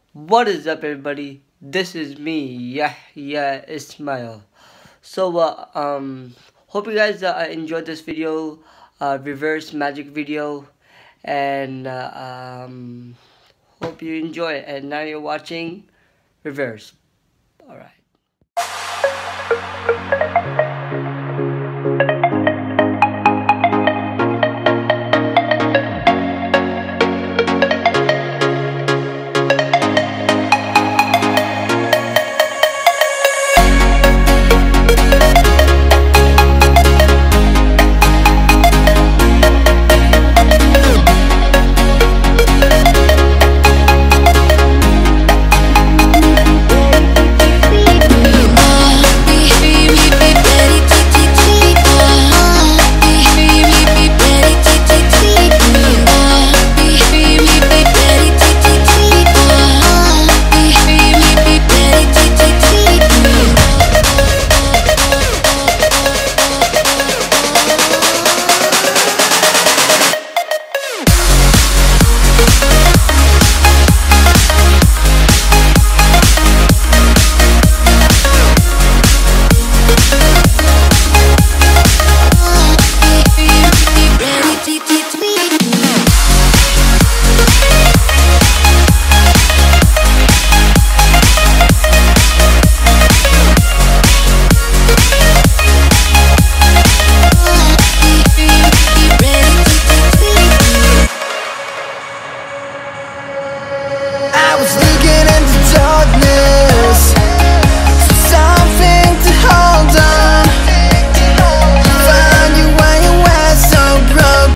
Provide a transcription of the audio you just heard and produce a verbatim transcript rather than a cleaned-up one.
What is up, everybody? This is me, Yahya Ismail. So, uh, um, hope you guys uh, enjoyed this video, uh, reverse magic video, and uh, um, hope you enjoy it. And now you're watching reverse. All right.